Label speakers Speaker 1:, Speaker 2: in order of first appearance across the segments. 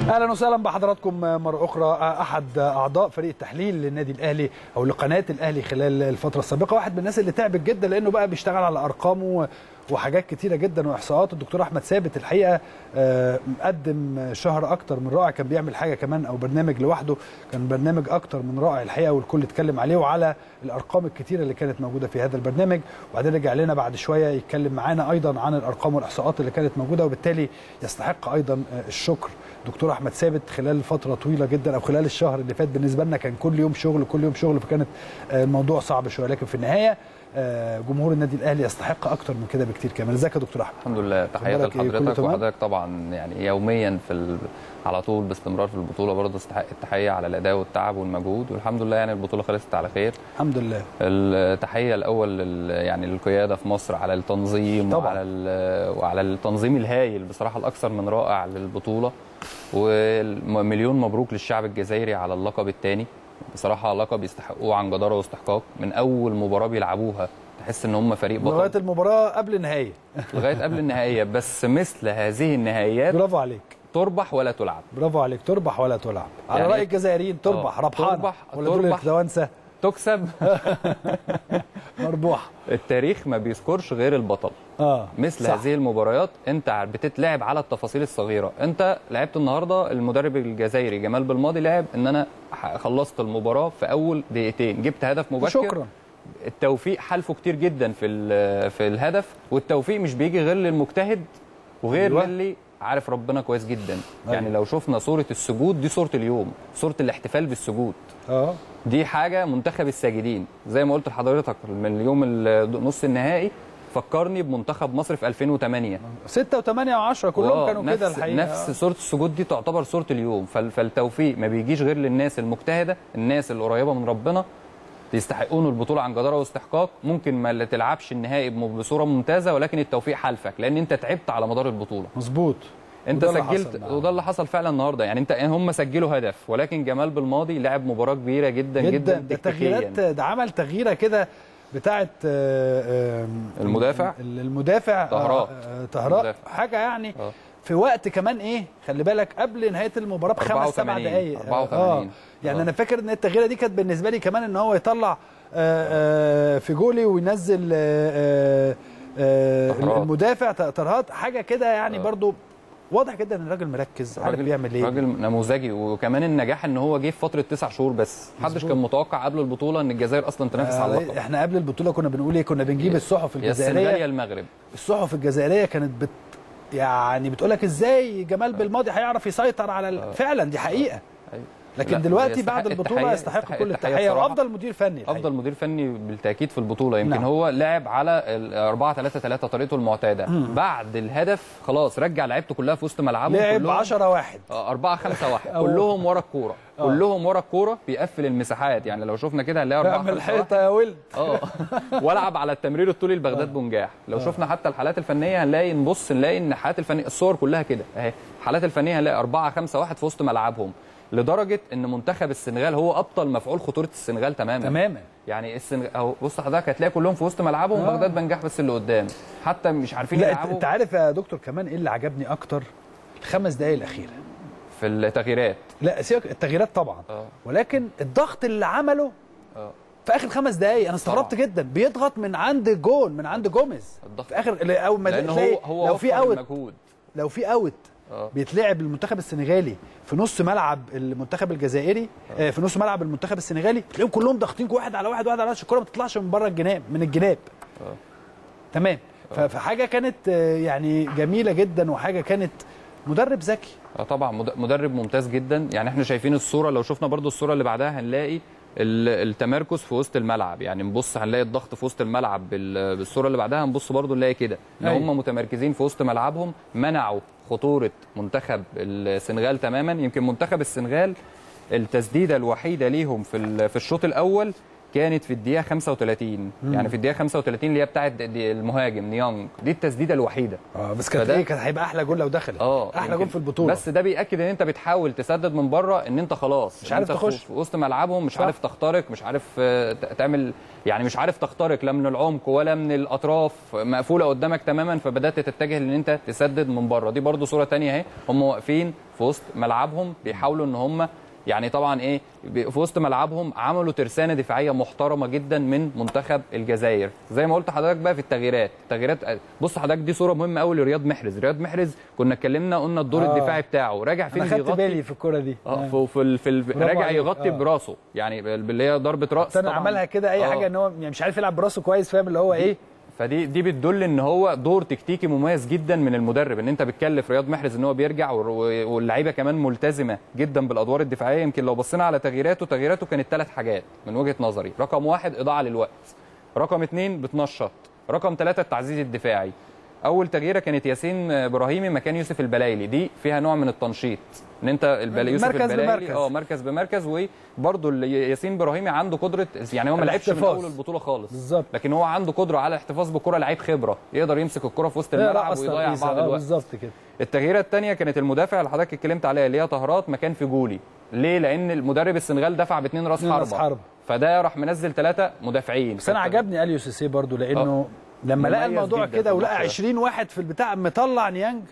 Speaker 1: اهلا وسهلا بحضراتكم مره اخرى. احد اعضاء فريق التحليل للنادي الاهلي او لقناه الاهلي خلال الفتره السابقه، واحد من الناس اللي تعبت جدا لانه بقى بيشتغل على ارقامه وحاجات كتيره جدا واحصاءات. الدكتور احمد ثابت الحقيقه مقدم شهر اكتر من رائع، كان بيعمل حاجه كمان او برنامج لوحده، كان برنامج اكتر من رائع الحقيقه، والكل اتكلم عليه وعلى الارقام الكتيره اللي كانت موجوده في هذا البرنامج. وبعدين رجع لنا بعد شويه يتكلم معانا ايضا عن الارقام والاحصاءات اللي كانت موجوده، وبالتالي يستحق ايضا الشكر دكتور احمد ثابت خلال فتره طويله جدا، او خلال الشهر اللي فات بالنسبه لنا كان كل يوم شغل كل يوم شغل، فكانت الموضوع صعب شويه، لكن في النهايه جمهور النادي الاهلي يستحق اكتر من كده بكتير كمان. ازيك يا دكتور احمد؟
Speaker 2: الحمد لله، تحياتي لحضرتك وحضرتك طبعا يعني يوميا على طول باستمرار في البطوله، برضه تستحق التحيه على الاداء والتعب والمجهود، والحمد لله يعني البطوله خلصت على خير
Speaker 1: الحمد لله.
Speaker 2: التحيه الاول يعني للقياده في مصر على التنظيم وعلى التنظيم الهائل بصراحه الاكثر من رائع للبطوله، ومليون مبروك للشعب الجزائري على اللقب الثاني. بصراحه لقب يستحقوه عن جداره واستحقاق، من اول مباراه بيلعبوها تحس ان هم فريق بطل
Speaker 1: لغايه المباراه قبل النهائيه
Speaker 2: لغايه قبل النهائيه. بس مثل هذه النهائيات
Speaker 1: برافو عليك،
Speaker 2: تربح ولا تلعب.
Speaker 1: برافو عليك، تربح ولا تلعب على
Speaker 2: يعني
Speaker 1: راي الجزائريين. تربح ربحانه ولا دول الكدوانسه
Speaker 2: تكسب
Speaker 1: مربوحه.
Speaker 2: التاريخ ما بيذكرش غير البطل. مثل صح. هذه المباريات انت بتتلعب على التفاصيل الصغيره. انت لعبت النهارده، المدرب الجزائري جمال بالماضي لعب ان انا خلصت المباراه في اول دقيقتين، جبت هدف مبكر.
Speaker 1: شكرا.
Speaker 2: التوفيق حالفه كتير جدا في الهدف، والتوفيق مش بيجي غير للمجتهد وغير للي عارف ربنا كويس جدا. يعني لو شفنا صوره السجود دي صوره اليوم، صوره الاحتفال بالسجود دي حاجه منتخب الساجدين زي ما قلت لحضرتك من يوم نص النهائي. فكرني بمنتخب مصر في 2008
Speaker 1: 6 و8 و10 كلهم كانوا كده الحقيقه.
Speaker 2: نفس صوره السجود دي تعتبر صوره اليوم. فالتوفيق ما بيجيش غير للناس المجتهده، الناس اللي قريبه من ربنا، يستحقون البطوله عن جداره واستحقاق. ممكن ما تلعبش النهائي بصوره ممتازه، ولكن التوفيق حالفك لان انت تعبت على مدار البطوله.
Speaker 1: مظبوط،
Speaker 2: انت سجلت، وده اللي حصل فعلا النهارده. يعني هم سجلوا هدف، ولكن جمال بالماضي لعب مباراه كبيره جدا جدا.
Speaker 1: ده تغييرات، ده عمل تغييره كده بتاعه المدافع طهراء حاجه يعني في وقت كمان ايه، خلي بالك قبل نهايه المباراه ب5 7 دقائق
Speaker 2: 84.
Speaker 1: يعني انا فاكر ان التغييره دي كانت بالنسبه لي كمان ان هو يطلع في جولي وينزل المدافع طرهات، حاجه كده يعني برضو واضح جدا ان الراجل مركز، عارف بيعمل ايه،
Speaker 2: راجل نموذجي. وكمان النجاح ان هو جه في فتره 9 شهور بس. محدش كان متوقع قبل البطوله ان الجزائر اصلا تنافس على اللقب.
Speaker 1: احنا قبل البطوله كنا بنقول ايه، كنا بنجيب الصحف الجزائريه،
Speaker 2: يا السنغال يا المغرب.
Speaker 1: الصحف الجزائريه كانت يعني بتقول لك ازاي جمال بالماضي هيعرف يسيطر على فعلا دي حقيقه. لكن دلوقتي بعد البطوله يستحق كل التحيه، وافضل مدير فني الحقيقة.
Speaker 2: افضل مدير فني بالتاكيد في البطوله. يمكن هو لعب على 4-3-3 طريقته المعتاده. بعد الهدف خلاص رجع لعيبته كلها في وسط ملعبهم،
Speaker 1: لعب 10-1
Speaker 2: 4-5-1 كلهم ورا الكوره، كلهم ورا الكوره، بيقفل المساحات. يعني لو شفنا كده هنلاقي 4-5-1
Speaker 1: اعمل حيطه يا ولد
Speaker 2: والعب على التمرير الطولي لبغداد بنجاح. لو شفنا حتى الحالات الفنيه هنلاقي نلاقي ان الحالات الفنيه الصور كلها كده اهي. الحالات الفنيه هنلاقي 4-5-1 في وسط ملعبهم، لدرجه ان منتخب السنغال هو ابطل مفعول خطوره السنغال تماما. يعني السنغال اهو بص حضرتك هتلاقي كلهم في وسط ملعبهم، بغداد بنجاح بس اللي قدام حتى مش عارفين يلعبوا.
Speaker 1: انت عارف يا دكتور كمان ايه اللي عجبني اكتر؟ ال5 دقائق الاخيره
Speaker 2: في التغييرات.
Speaker 1: لا سيبك التغييرات طبعا ولكن الضغط اللي عمله في اخر 5 دقائق انا استغربت جدا. بيضغط من عند الجون، من عند جوميز في اخر اول ما
Speaker 2: هو
Speaker 1: لو في اوت بيتلعب المنتخب السنغالي في نص ملعب المنتخب الجزائري، في نص ملعب المنتخب السنغالي، تلاقيهم كلهم ضاغطين واحد على واحد على الكوره ما تطلعش من بره الجناب، من الجناب. تمام. فحاجه كانت يعني جميله جدا، وحاجه كانت مدرب ذكي.
Speaker 2: طبعا مدرب ممتاز جدا. يعني احنا شايفين الصوره، لو شفنا برضو الصوره اللي بعدها هنلاقي التمركز في وسط الملعب. يعني نبص هنلاقي الضغط في وسط الملعب. بالصوره اللي بعدها نبص برضو نلاقي كده ان هم متمركزين في وسط ملعبهم، منعوا خطوره منتخب السنغال تماما. يمكن منتخب السنغال التسديده الوحيده ليهم في الشوط الاول كانت في الدقيقه 35. يعني في الدقيقه 35 اللي هي بتاعه المهاجم نيانج، دي التسديده الوحيده.
Speaker 1: بس كانت هيبقى احلى جول لو دخلت. احلى جول في البطوله.
Speaker 2: بس ده بياكد ان انت بتحاول تسدد من بره، ان انت خلاص
Speaker 1: مش عارف تخش
Speaker 2: في وسط ملعبهم، مش عارف تخترق، مش عارف تعمل، يعني مش عارف تخترق لا من العمق ولا من الاطراف، مقفوله قدامك تماما، فبدات تتجه ان انت تسدد من بره. دي برده صوره ثانيه اهي، هم واقفين في وسط ملعبهم بيحاولوا ان هم يعني طبعا ايه في وسط ملعبهم عملوا ترسانه دفاعيه محترمه جدا من منتخب الجزائر. زي ما قلت لحضرتك بقى في التغييرات بص حضرتك دي صوره مهمه قوي لرياض محرز. رياض محرز كنا اتكلمنا قلنا الدور الدفاعي بتاعه راجع فين
Speaker 1: بيغطي. خدت بالي في الكوره دي
Speaker 2: راجع يغطي براسه، يعني اللي هي ضربه راس.
Speaker 1: انا عملها كده اي حاجه ان هو يعني مش عارف يلعب براسه كويس، فاهم اللي هو ايه.
Speaker 2: فدي بتدل ان هو دور تكتيكي مميز جدا من المدرب، ان انت بتكلف رياض محرز ان هو بيرجع، واللعيبه كمان ملتزمه جدا بالادوار الدفاعيه. يمكن لو بصينا على تغييراته كانت 3 حاجات من وجهه نظري. رقم 1 اضاعه للوقت، رقم 2 بتنشط، رقم 3 التعزيز الدفاعي. اول تغييره كانت ياسين ابراهيمي مكان يوسف البلايلي، دي فيها نوع من التنشيط، ان انت يوسف البلايلي مركز بمركز، وبرده ياسين ابراهيمي عنده قدره، يعني هو ما لعبش من اول البطوله خالص بالزبط. لكن هو عنده قدره على الاحتفاظ بالكره، لعيب خبره يقدر يمسك الكره في وسط الملعب ويضيع بعض الوقت.
Speaker 1: بالظبط كده.
Speaker 2: التغييره الثانيه كانت المدافع اللي حضرتك اتكلمت عليها اللي هي طهرات مكان فيجولي. ليه؟ لان المدرب السنغال دفع ب2 راس حربه، فده راح منزل 3 مدافعين.
Speaker 1: بس انا عجبني اليو سيسي برده، لانه لما لقى الموضوع كده ولقى 20 واحد في البتاع مطلع نيانج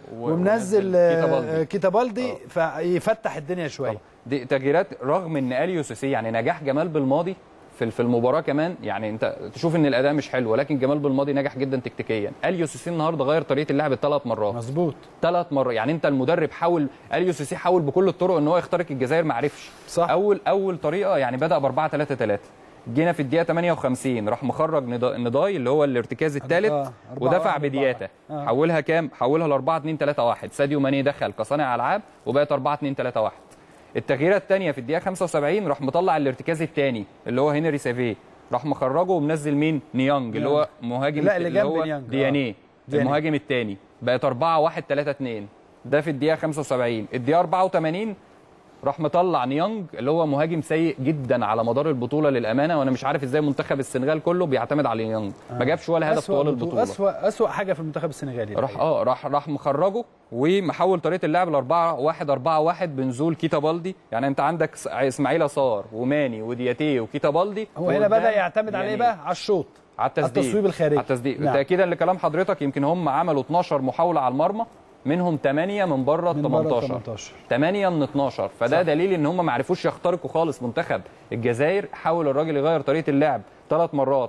Speaker 1: ومنزل كيتابالدي فيفتح الدنيا شويه.
Speaker 2: دي تغييرات رغم ان اليو سيسي يعني نجاح جمال بالماضي في المباراه كمان، يعني انت تشوف ان الاداء مش حلو، ولكن جمال بالماضي نجح جدا تكتيكيا. اليو سيسي النهارده غير طريقه اللعب 3 مرات.
Speaker 1: مظبوط
Speaker 2: 3 مرات، يعني انت المدرب حاول، اليو سيسي حاول بكل الطرق ان هو يخترق الجزائر، ما عرفش.
Speaker 1: صح.
Speaker 2: اول طريقه يعني بدا ب 4-3-3، جينا في الدقيقه 58 راح مخرج نضاي اللي هو الارتكاز الثالث ودفع بدياتا، حولها كام؟ حولها ل 4-2-3-1. ساديو ماني دخل كصانع العاب وبقت 4-2-3-1. التغييره الثانيه في الدقيقه 75 راح مطلع الارتكاز الثاني اللي هو هنري سافيه، راح مخرجه ومنزل مين؟ نيانج اللي هو مهاجم اللي هو ديانيه المهاجم الثاني، بقت 4-1-3-2. ده في الدقيقه 75. الدقيقه 84 راح مطلع نيانج اللي هو مهاجم سيء جدا على مدار البطوله للامانه، وانا مش عارف ازاي منتخب السنغال كله بيعتمد على نيانج. ما جابش ولا هدف طوال البطوله.
Speaker 1: اسوأ حاجه في المنتخب السنغالي.
Speaker 2: راح مخرجه ومحول طريقه اللعب ل 4-1-4-1 بنزول كيتابالدي. يعني انت عندك اسماعيل صار وماني ودياتيه وكيتابالدي.
Speaker 1: هو هنا بدا يعتمد عليه بقى على الشوط،
Speaker 2: على
Speaker 1: التصويب الخارجي،
Speaker 2: على التسديد. تاكيدا لكلام حضرتك، يمكن هم عملوا 12 محاوله على المرمى، منهم 8 من بره ال 18. 8 من 12. فده صح. دليل ان هم ما عرفوش يخترقوا خالص منتخب الجزائر. حاول الراجل يغير طريقه اللعب 3 مرات،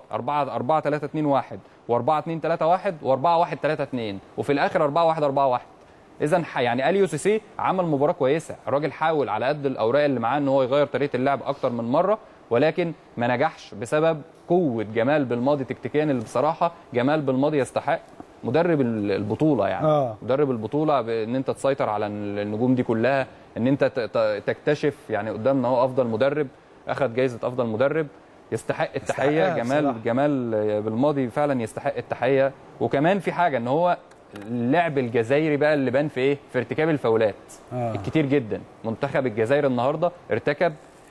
Speaker 2: 4-3-2-1 و4-2-3-1 و4-1-3-2 وفي الاخر 4-1-4-1. اذا يعني اليو سيسي عمل مباراه كويسه. الراجل حاول على قد الاوراق اللي معاه ان هو يغير طريقه اللعب اكتر من مره، ولكن ما نجحش بسبب قوه جمال بالماضي تكتيكيا، اللي بصراحه جمال بالماضي يستحق مدرب البطوله. يعني مدرب البطوله بان انت تسيطر على النجوم دي كلها، ان انت تكتشف يعني قدامنا هو افضل مدرب، اخذ جائزه افضل مدرب، يستحق التحيه. جمال بالماضي فعلا يستحق التحيه. وكمان في حاجه ان هو اللعب الجزائري بقى اللي بان في ايه؟ في ارتكاب الفاولات الكتير جدا. منتخب الجزائر النهارده ارتكب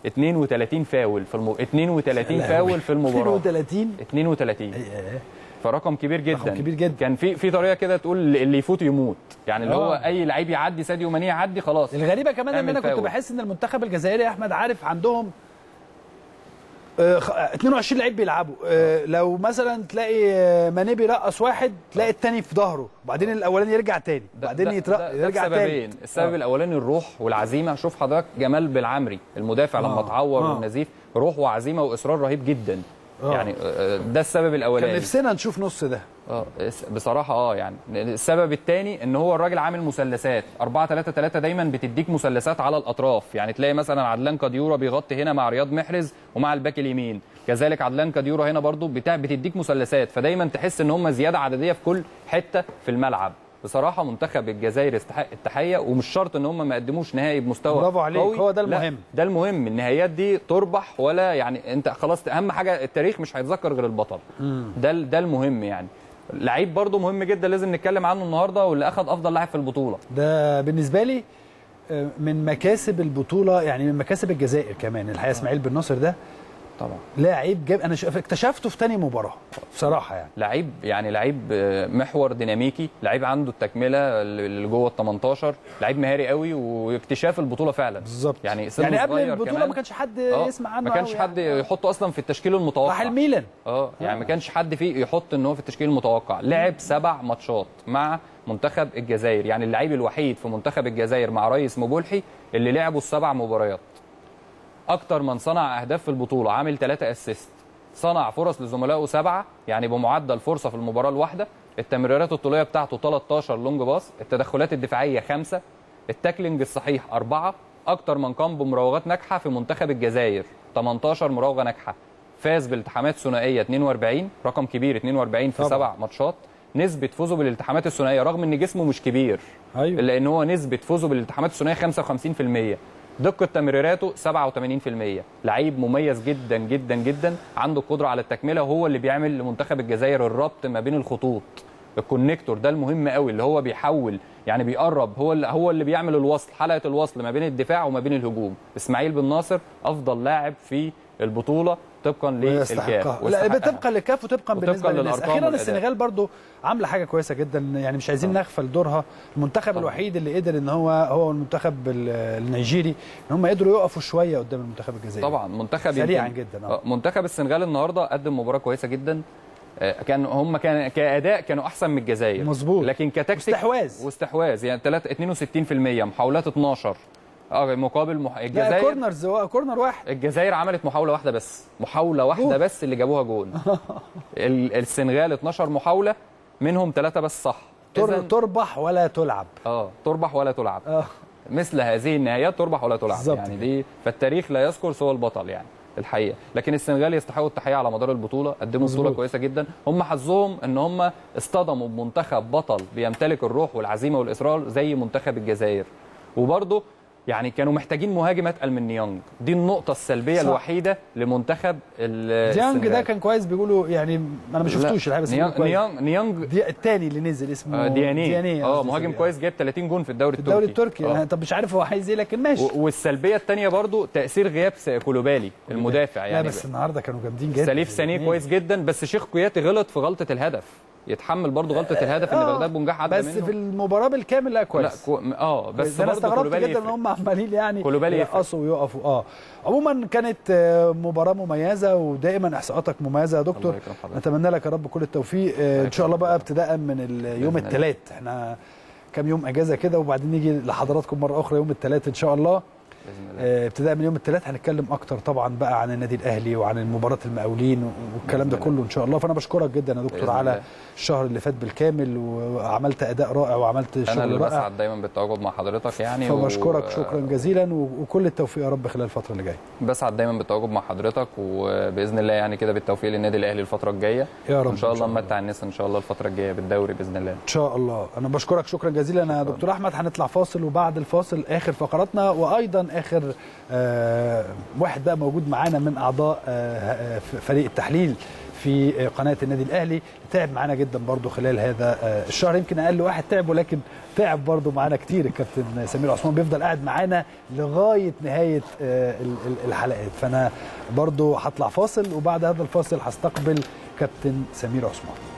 Speaker 2: 32 فاول في 32 فاول في المباراه. 32 فرقم كبير جدا.
Speaker 1: رقم كبير جدا.
Speaker 2: كان في طريقه كده تقول اللي يفوت يموت، يعني اللي هو اي لعيب يعدي، ساديو ماني يعدي خلاص.
Speaker 1: الغريبه كمان ان انا كنت بحس ان المنتخب الجزائري يا احمد عارف عندهم 22 لعيب بيلعبوا. لو مثلا تلاقي ماني بيرقص واحد، تلاقي الثاني في ظهره، وبعدين الاولاني يرجع تاني، وبعدين يرجع تاني.
Speaker 2: السبب الاولاني الروح والعزيمه. شوف حضرتك جمال بالعمري المدافع لما اتعور والنزيف، روح وعزيمه واصرار رهيب جدا. يعني ده السبب الاولاني.
Speaker 1: كان نفسنا نشوف نص ده
Speaker 2: بصراحه. يعني السبب الثاني ان هو الراجل عامل مثلثات 4-3-3 دايما بتديك مثلثات على الاطراف. يعني تلاقي مثلا عدلان كاديورا بيغطي هنا مع رياض محرز ومع الباك اليمين، كذلك عدلان كاديورا هنا برضو بتديك مثلثات، فدايما تحس ان هم زياده عدديه في كل حته في الملعب. بصراحه منتخب الجزائر يستحق التحيه، ومش شرط ان هم ما قدموش نهائي بمستوى
Speaker 1: برافو عليك قوي. هو ده المهم.
Speaker 2: ده المهم. النهائيات دي تربح ولا يعني انت خلاص، اهم حاجه التاريخ مش هيتذكر غير البطل. ده المهم. يعني لعيب برضو مهم جدا لازم نتكلم عنه النهارده، واللي اخذ افضل لاعب في البطوله.
Speaker 1: ده بالنسبه لي من مكاسب البطوله، يعني من مكاسب الجزائر كمان الحقيقه. اسماعيل بن ناصر ده
Speaker 2: طبعا
Speaker 1: لاعب جاب، انا اكتشفته في تاني مباراه بصراحه يعني.
Speaker 2: لعيب محور ديناميكي، لعيب عنده التكمله اللي جوه ال 18، لعيب مهاري قوي، واكتشاف البطوله فعلا
Speaker 1: بالظبط.
Speaker 2: يعني
Speaker 1: قبل البطوله ما كانش حد يسمع عنه،
Speaker 2: ما كانش حد يحطه اصلا في التشكيل المتوقع.
Speaker 1: راح الميلان
Speaker 2: يعني ما كانش حد فيه يحط ان هو في التشكيل المتوقع. لعب 7 ماتشات مع منتخب الجزائر، يعني اللعيب الوحيد في منتخب الجزائر مع ريس مبولحي اللي لعبوا ال7 مباريات. اكتر من صنع اهداف في البطوله، عامل 3 اسيست، صنع فرص لزملائه 7، يعني بمعدل فرصه في المباراه الواحده. التمريرات الطوليه بتاعته 13 لونج باص، التدخلات الدفاعيه 5، التاكلينج الصحيح 4، اكتر من قام بمراوغات ناجحه في منتخب الجزائر 18 مراوغه ناجحه. فاز بالالتحامات الثنائيه 42، رقم كبير 42 في 7 ماتشات. نسبه فوزه بالالتحامات الثنائيه رغم ان جسمه مش كبير،
Speaker 1: ايوه،
Speaker 2: الا ان هو نسبه فوزه بالالتحامات الثنائيه 55%. دقة تمريراته 87%. لعيب مميز جدا جدا جدا، عنده القدرة على التكملة، وهو اللي بيعمل لمنتخب الجزائر الربط ما بين الخطوط. الكونكتور ده المهم قوي، اللي هو بيحول يعني بيقرب، هو اللي بيعمل الوصل، حلقة الوصل ما بين الدفاع وما بين الهجوم. اسماعيل بن ناصر افضل لاعب في البطولة طبقا للكاف،
Speaker 1: لا طبقا للكاف وطبقا بالنسبه للناس. اخيرا
Speaker 2: والأداء.
Speaker 1: السنغال برضو عامله حاجه كويسه جدا، يعني مش عايزين نغفل دورها. المنتخب الوحيد اللي قدر ان هو المنتخب النيجيري ان هم قدروا يقفوا شويه قدام المنتخب الجزائري.
Speaker 2: طبعا منتخب
Speaker 1: سريعا جدا.
Speaker 2: منتخب السنغال النهارده قدم مباراه كويسه جدا. هم كاداء كانوا احسن من الجزائر،
Speaker 1: مظبوط،
Speaker 2: لكن كتكتيك
Speaker 1: واستحواذ
Speaker 2: يعني 62%، محاولات 12 مقابل الجزائر.
Speaker 1: كورنرز، كورنر واحد.
Speaker 2: الجزائر عملت محاوله واحده بس، بس اللي جابوها جون. السنغال 12 محاوله، منهم 3 بس صح.
Speaker 1: تربح ولا تلعب.
Speaker 2: تربح ولا تلعب. مثل هذه النهايات تربح ولا تلعب يعني دي، فالتاريخ لا يذكر سوى البطل يعني الحقيقه. لكن السنغال يستحقوا التحيه على مدار البطوله، قدموا بطوله كويسه جدا. هم حظهم ان هم اصطدموا بمنتخب بطل بيمتلك الروح والعزيمه والاصرار زي منتخب الجزائر. وبرضه يعني كانوا محتاجين مهاجم اتقل من نيانج، دي النقطه السلبيه الوحيده لمنتخب السنغال.
Speaker 1: نيانج ده كان كويس بيقولوا، يعني انا ما شفتوش الحقيقه، بس
Speaker 2: نيانج
Speaker 1: الثاني اللي نزل اسمه
Speaker 2: دياني مهاجم كويس، جايب 30 جون في الدوري
Speaker 1: التركي. طب مش عارف هو عايز ايه، لكن ماشي.
Speaker 2: والسلبيه الثانيه برضو تاثير غياب كولوبالي المدافع يعني.
Speaker 1: لا بس النهارده كانوا جامدين جدا.
Speaker 2: سليف سانيه كويس جدا، بس شيخ كوياتي غلط في غلطه الهدف، يتحمل برضه غلطه الهدف اللي بغداد بونجاح عدى منه.
Speaker 1: بس في المباراه بالكامل لا كويس.
Speaker 2: لا
Speaker 1: بس انا استغربت جدا ان هم عمالين يعني يرقصوا ويقفوا. عموما كانت مباراه مميزه، ودائما احصاءاتك مميزه يا دكتور. نتمنى لك يا رب كل التوفيق ان شاء الله. بقى ابتداء من يوم الثلاث، احنا كام يوم اجازه كده، وبعدين نيجي لحضراتكم مره اخرى يوم الثلاث ان شاء الله. ابتداء من يوم الثلاث هنتكلم اكتر طبعا بقى عن النادي الاهلي وعن مباراه المقاولين والكلام ده كله ان شاء الله. فانا بشكرك جدا يا دكتور على الشهر اللي فات بالكامل، وعملت اداء رائع وعملت شغل رائع.
Speaker 2: انا اللي بسعد دايما بالتواجد مع حضرتك يعني،
Speaker 1: فبشكرك شكرا جزيلا، وكل التوفيق يا رب خلال الفتره اللي جايه.
Speaker 2: بسعد دايما بالتواجد مع حضرتك، وباذن الله يعني كده بالتوفيق للنادي الاهلي الفتره الجايه
Speaker 1: يا رب.
Speaker 2: ان شاء الله نمتع الناس ان شاء الله الفتره الجايه بالدوري باذن الله
Speaker 1: ان شاء الله. انا بشكرك شكرا جزيلا يا دكتور احمد. هنطلع فاصل، وبعد الفاصل اخر فقراتنا، وايضا اخر واحد بقى موجود معانا من اعضاء فريق التحليل في قناه النادي الاهلي، تعب معانا جدا برضو خلال هذا الشهر، يمكن اقل واحد تعب، ولكن تعب برضو معانا كتير. الكابتن سمير عثمان بيفضل قاعد معانا لغايه نهايه الحلقات. فانا برضو هطلع فاصل، وبعد هذا الفاصل هستقبل كابتن سمير عثمان.